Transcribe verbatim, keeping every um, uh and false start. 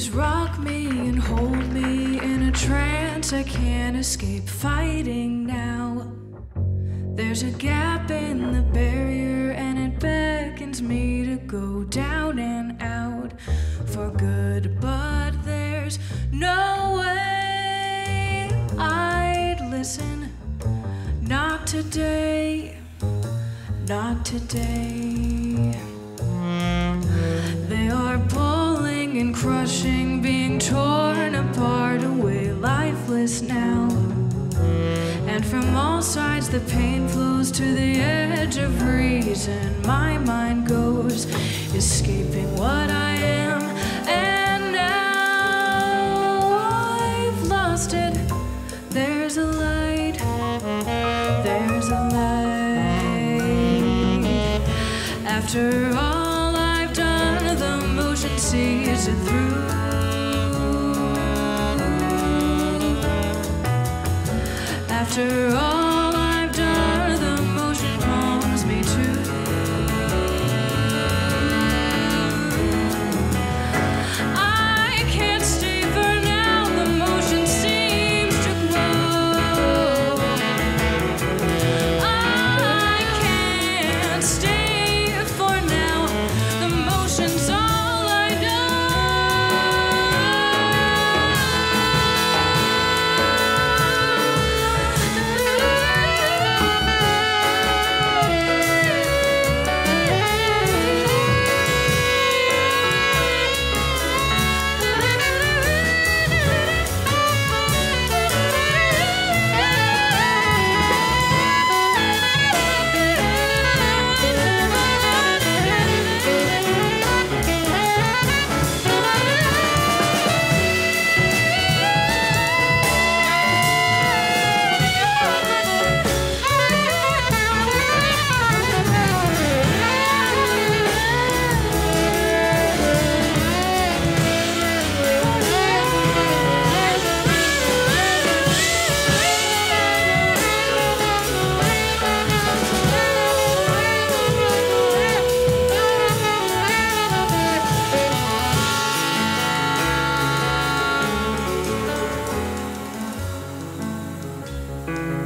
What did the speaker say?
waves rock me and hold me in a trance. I can't escape fighting now. There's a gap in the barrier and it beckons me to go down and out for good, but there's no way I'd listen. Not today, not today. They are pulling and crushing, being torn apart, away lifeless now. And from all sides the pain flows to the edge of reason. My mind goes, escaping what I am. And now I've lost it. There's a light, there's a light. After all I've done, the motion sees it through. After all I've done, the motion calms me to. I can't stay for now, the motion seems to grow. I can't stay for now, the motion's all I Thank you.